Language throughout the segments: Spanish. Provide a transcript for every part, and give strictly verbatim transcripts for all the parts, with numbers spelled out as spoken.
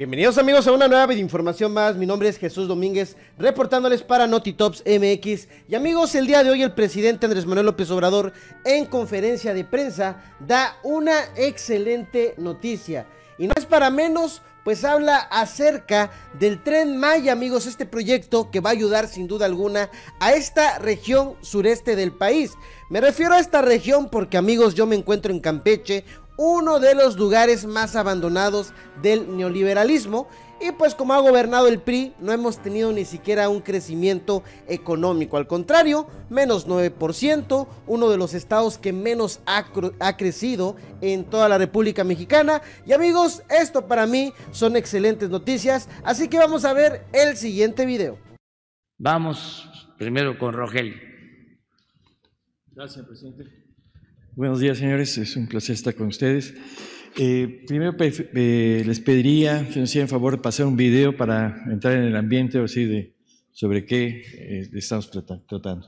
Bienvenidos amigos a una nueva información más. Mi nombre es Jesús Domínguez, reportándoles para Notitops M X. Y amigos, el día de hoy el presidente Andrés Manuel López Obrador, en conferencia de prensa, da una excelente noticia. Y no es para menos, pues habla acerca del Tren Maya, amigos, este proyecto que va a ayudar sin duda alguna a esta región sureste del país. Me refiero a esta región porque, amigos, yo me encuentro en Campeche, uno de los lugares más abandonados del neoliberalismo, y pues como ha gobernado el P R I, no hemos tenido ni siquiera un crecimiento económico, al contrario, menos nueve por ciento, uno de los estados que menos ha, ha crecido en toda la República Mexicana. Y amigos, esto para mí son excelentes noticias, así que vamos a ver el siguiente video. Vamos primero con Rogelio. Gracias, presidente. Buenos días, señores. Es un placer estar con ustedes. Eh, primero eh, les pediría que nos hicieran favor de pasar un video para entrar en el ambiente, o así, de sobre qué eh, estamos tratando.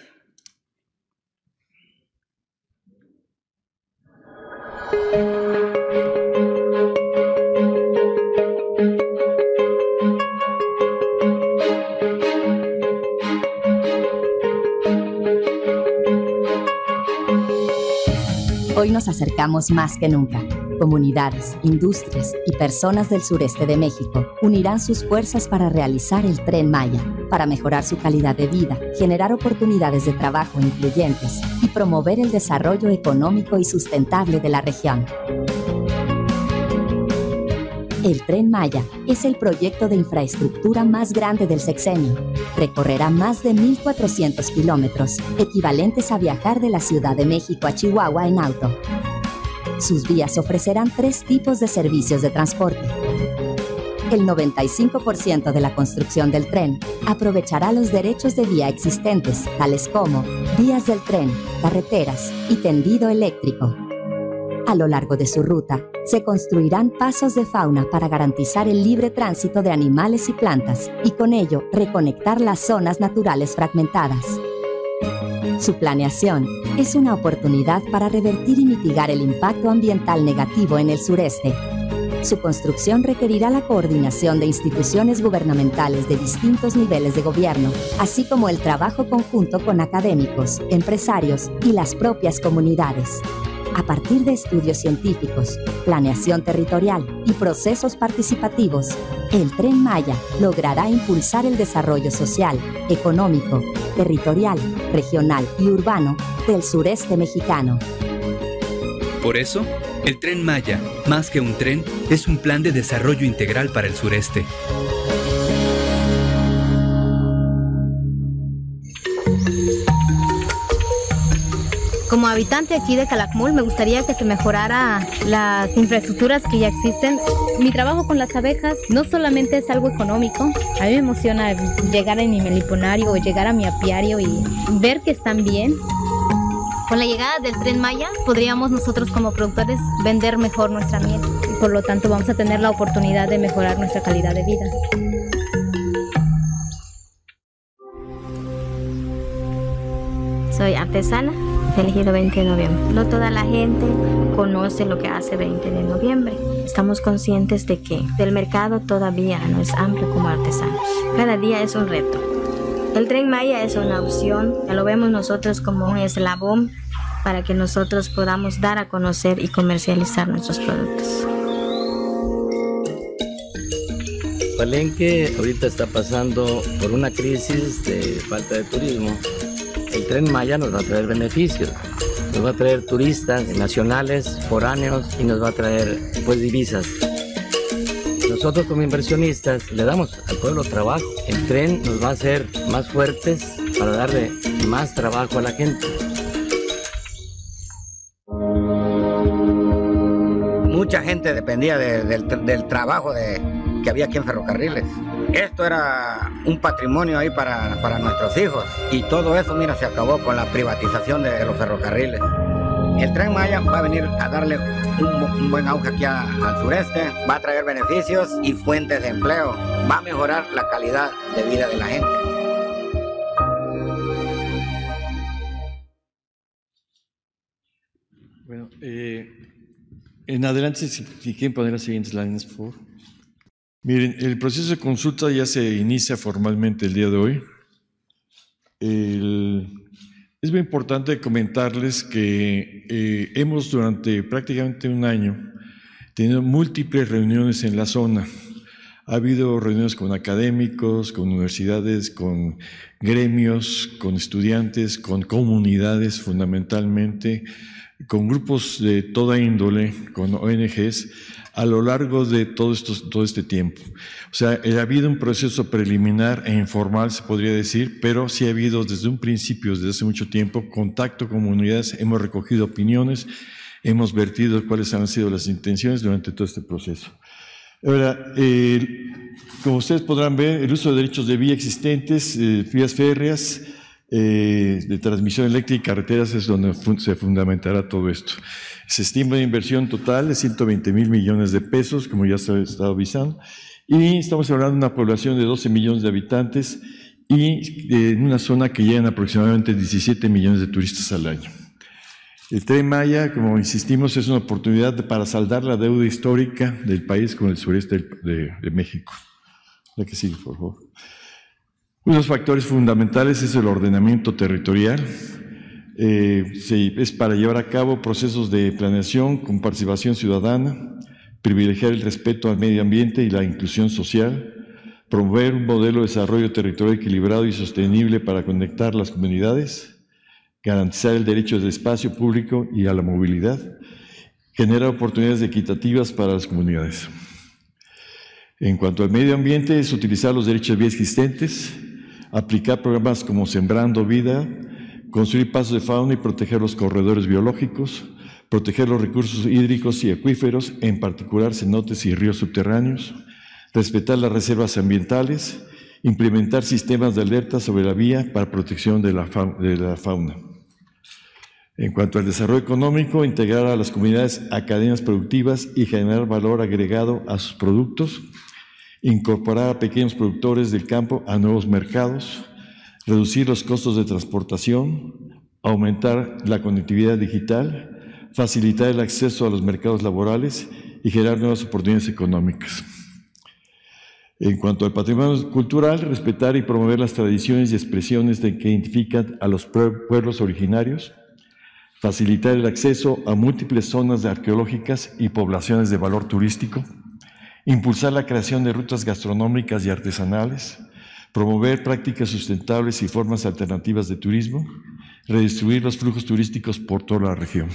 Hoy nos acercamos más que nunca. Comunidades, industrias y personas del sureste de México unirán sus fuerzas para realizar el Tren Maya, para mejorar su calidad de vida, generar oportunidades de trabajo incluyentes y promover el desarrollo económico y sustentable de la región. El Tren Maya es el proyecto de infraestructura más grande del sexenio. Recorrerá más de mil cuatrocientos kilómetros, equivalentes a viajar de la Ciudad de México a Chihuahua en auto. Sus vías ofrecerán tres tipos de servicios de transporte. El noventa y cinco por ciento de la construcción del tren aprovechará los derechos de vía existentes, tales como vías del tren, carreteras y tendido eléctrico. A lo largo de su ruta, se construirán pasos de fauna para garantizar el libre tránsito de animales y plantas y con ello reconectar las zonas naturales fragmentadas. Su planeación es una oportunidad para revertir y mitigar el impacto ambiental negativo en el sureste. Su construcción requerirá la coordinación de instituciones gubernamentales de distintos niveles de gobierno, así como el trabajo conjunto con académicos, empresarios y las propias comunidades. A partir de estudios científicos, planeación territorial y procesos participativos, el Tren Maya logrará impulsar el desarrollo social, económico, territorial, regional y urbano del sureste mexicano. Por eso, el Tren Maya, más que un tren, es un plan de desarrollo integral para el sureste. Como habitante aquí de Calakmul, me gustaría que se mejorara las infraestructuras que ya existen. Mi trabajo con las abejas no solamente es algo económico, a mí me emociona llegar a mi meliponario o llegar a mi apiario y ver que están bien. Con la llegada del Tren Maya podríamos nosotros como productores vender mejor nuestra miel y por lo tanto vamos a tener la oportunidad de mejorar nuestra calidad de vida. Soy artesana. Elegido veinte de noviembre. No toda la gente conoce lo que hace veinte de noviembre. Estamos conscientes de que el mercado todavía no es amplio como artesanos. Cada día es un reto. El Tren Maya es una opción, lo vemos nosotros como un eslabón para que nosotros podamos dar a conocer y comercializar nuestros productos. Palenque ahorita está pasando por una crisis de falta de turismo. El Tren Maya nos va a traer beneficios, nos va a traer turistas nacionales, foráneos y nos va a traer pues divisas. Nosotros como inversionistas le damos al pueblo trabajo. El tren nos va a hacer más fuertes para darle más trabajo a la gente. Mucha gente dependía de, del, del trabajo de, que había aquí en Ferrocarriles. Esto era un patrimonio ahí para, para nuestros hijos y todo eso, mira, se acabó con la privatización de los ferrocarriles. El Tren Maya va a venir a darle un, un buen auge aquí a, al sureste, va a traer beneficios y fuentes de empleo, va a mejorar la calidad de vida de la gente. Bueno, eh, en adelante, si, si quieren poner las siguientes láminas, por favor. Miren, el proceso de consulta ya se inicia formalmente el día de hoy. El, es muy importante comentarles que eh, hemos durante prácticamente un año tenido múltiples reuniones en la zona. Ha habido reuniones con académicos, con universidades, con gremios, con estudiantes, con comunidades fundamentalmente, con grupos de toda índole, con O N Ges, a lo largo de todo, esto, todo este tiempo. O sea, ha habido un proceso preliminar e informal, se podría decir, pero sí ha habido desde un principio, desde hace mucho tiempo, contacto con comunidades, hemos recogido opiniones, hemos vertido cuáles han sido las intenciones durante todo este proceso. Ahora, eh, como ustedes podrán ver, el uso de derechos de vía existentes, eh, vías férreas, eh, de transmisión eléctrica y carreteras es donde fun se fundamentará todo esto. Se estima de inversión total de ciento veinte mil millones de pesos, como ya se ha estado avisando, y estamos hablando de una población de doce millones de habitantes y eh, en una zona que llegan aproximadamente diecisiete millones de turistas al año. El Tren Maya, como insistimos, es una oportunidad para saldar la deuda histórica del país con el sureste de, de México. La que sigue, por favor. Unos factores fundamentales es el ordenamiento territorial. Eh, sí, es para llevar a cabo procesos de planeación con participación ciudadana, privilegiar el respeto al medio ambiente y la inclusión social, promover un modelo de desarrollo territorial equilibrado y sostenible para conectar las comunidades, garantizar el derecho al espacio público y a la movilidad, generar oportunidades equitativas para las comunidades. En cuanto al medio ambiente, es utilizar los derechos de vía existentes, aplicar programas como Sembrando Vida, construir pasos de fauna y proteger los corredores biológicos, proteger los recursos hídricos y acuíferos, en particular cenotes y ríos subterráneos, respetar las reservas ambientales, implementar sistemas de alerta sobre la vía para protección de la, fa de la fauna. En cuanto al desarrollo económico, integrar a las comunidades a cadenas productivas y generar valor agregado a sus productos, incorporar a pequeños productores del campo a nuevos mercados, reducir los costos de transportación, aumentar la conectividad digital, facilitar el acceso a los mercados laborales y generar nuevas oportunidades económicas. En cuanto al patrimonio cultural, respetar y promover las tradiciones y expresiones de que identifican a los pueblos originarios, facilitar el acceso a múltiples zonas arqueológicas y poblaciones de valor turístico, impulsar la creación de rutas gastronómicas y artesanales, promover prácticas sustentables y formas alternativas de turismo, redistribuir los flujos turísticos por toda la región.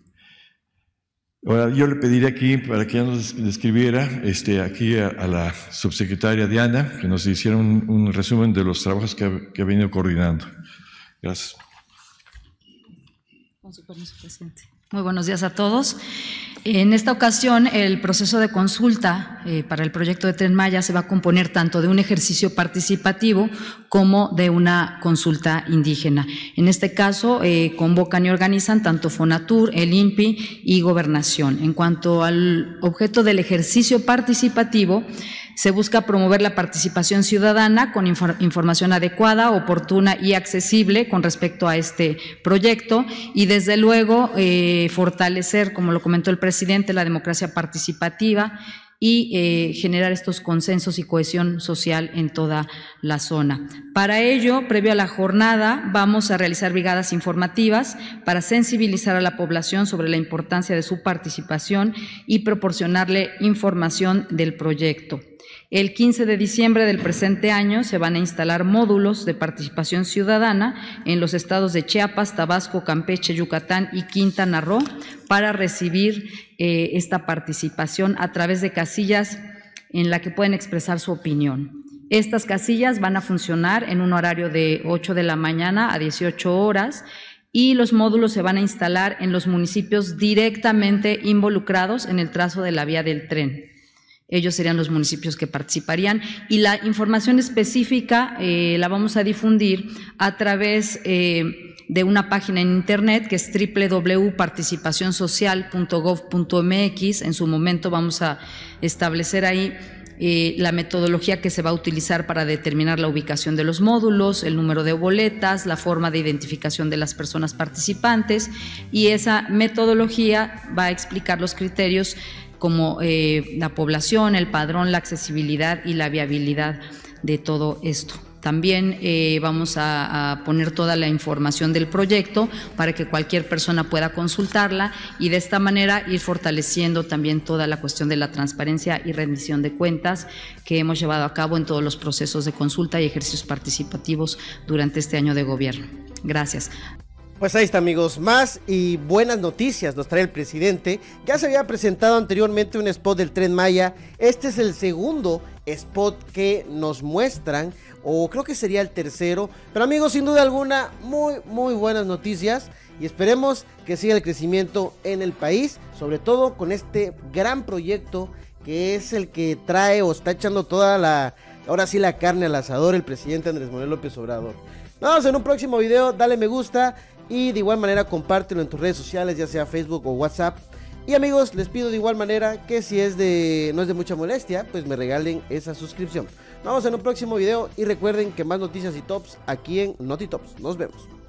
Ahora, yo le pediría aquí, para que nos describiera, este, aquí a, a la subsecretaria Diana, que nos hiciera un, un resumen de los trabajos que ha, que ha venido coordinando. Gracias. Con su permiso, presidente. Muy buenos días a todos. En esta ocasión, el proceso de consulta eh, para el proyecto de Tren Maya se va a componer tanto de un ejercicio participativo como de una consulta indígena. En este caso, eh, convocan y organizan tanto Fonatur, el I N P I y Gobernación. En cuanto al objeto del ejercicio participativo, se busca promover la participación ciudadana con infor información adecuada, oportuna y accesible con respecto a este proyecto y, desde luego, eh, fortalecer, como lo comentó el presidente, la democracia participativa y eh, generar estos consensos y cohesión social en toda la zona. Para ello, previo a la jornada, vamos a realizar brigadas informativas para sensibilizar a la población sobre la importancia de su participación y proporcionarle información del proyecto. El quince de diciembre del presente año se van a instalar módulos de participación ciudadana en los estados de Chiapas, Tabasco, Campeche, Yucatán y Quintana Roo para recibir eh, esta participación a través de casillas en la que pueden expresar su opinión. Estas casillas van a funcionar en un horario de ocho de la mañana a dieciocho horas y los módulos se van a instalar en los municipios directamente involucrados en el trazo de la vía del tren. Ellos serían los municipios que participarían y la información específica eh, la vamos a difundir a través eh, de una página en internet que es doble u doble u doble u punto participación social punto gov punto m x. En su momento vamos a establecer ahí eh, la metodología que se va a utilizar para determinar la ubicación de los módulos, el número de boletas, la forma de identificación de las personas participantes, y esa metodología va a explicar los criterios como eh, la población, el padrón, la accesibilidad y la viabilidad de todo esto. También eh, vamos a, a poner toda la información del proyecto para que cualquier persona pueda consultarla y de esta manera ir fortaleciendo también toda la cuestión de la transparencia y rendición de cuentas que hemos llevado a cabo en todos los procesos de consulta y ejercicios participativos durante este año de gobierno. Gracias. Pues ahí está, amigos, más y buenas noticias nos trae el presidente. Ya se había presentado anteriormente un spot del Tren Maya. Este es el segundo spot que nos muestran, o creo que sería el tercero. Pero amigos, sin duda alguna, muy muy buenas noticias y esperemos que siga el crecimiento en el país, sobre todo con este gran proyecto que es el que trae o está echando toda la, ahora sí, la carne al asador el presidente Andrés Manuel López Obrador. Nos vemos en un próximo video, dale me gusta y de igual manera compártelo en tus redes sociales, ya sea Facebook o WhatsApp. Y amigos, les pido de igual manera que si es de no es de mucha molestia, pues me regalen esa suscripción. Nos vemos en un próximo video y recuerden que más noticias y tops aquí en NotiTops. Nos vemos.